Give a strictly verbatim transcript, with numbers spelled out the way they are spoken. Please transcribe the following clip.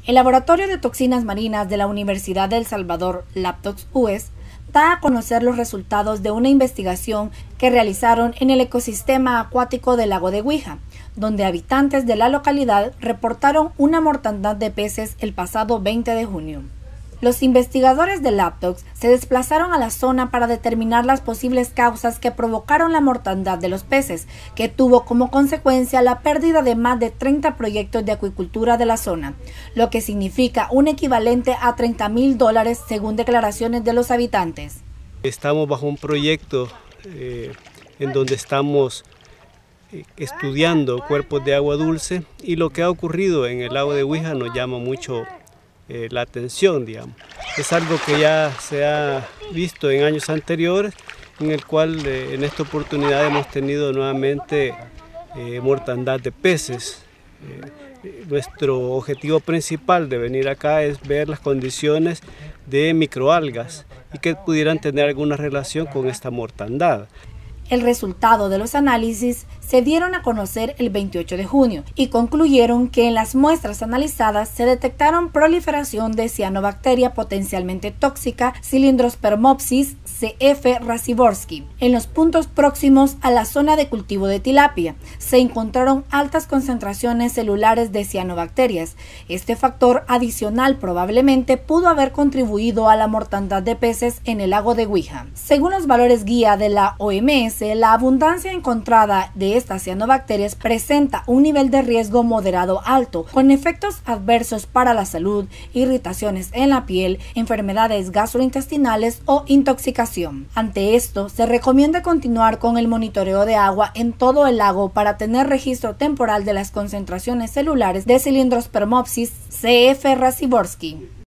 El Laboratorio de Toxinas Marinas de la Universidad de El Salvador, LabTox-U E S, da a conocer los resultados de una investigación que realizaron en el ecosistema acuático del lago de Huija, donde habitantes de la localidad reportaron una mortandad de peces el pasado veinte de junio. Los investigadores de LabTox se desplazaron a la zona para determinar las posibles causas que provocaron la mortandad de los peces, que tuvo como consecuencia la pérdida de más de treinta proyectos de acuicultura de la zona, lo que significa un equivalente a treinta mil dólares según declaraciones de los habitantes. Estamos bajo un proyecto eh, en donde estamos eh, estudiando cuerpos de agua dulce, y lo que ha ocurrido en el lago de Huija nos llama mucho Eh, la atención, digamos. Es algo que ya se ha visto en años anteriores, en el cual eh, en esta oportunidad hemos tenido nuevamente eh, mortandad de peces. Eh, nuestro objetivo principal de venir acá es ver las condiciones de microalgas y que pudieran tener alguna relación con esta mortandad. El resultado de los análisis se dieron a conocer el veintiocho de junio y concluyeron que en las muestras analizadas se detectaron proliferación de cianobacteria potencialmente tóxica Cylindrospermopsis C F raciborski. En los puntos próximos a la zona de cultivo de tilapia se encontraron altas concentraciones celulares de cianobacterias. Este factor adicional probablemente pudo haber contribuido a la mortandad de peces en el lago de Huija. Según los valores guía de la O M S, la abundancia encontrada de estas cianobacterias presenta un nivel de riesgo moderado alto, con efectos adversos para la salud, irritaciones en la piel, enfermedades gastrointestinales o intoxicación. Ante esto, se recomienda continuar con el monitoreo de agua en todo el lago para tener registro temporal de las concentraciones celulares de Cylindrospermopsis C F raciborski.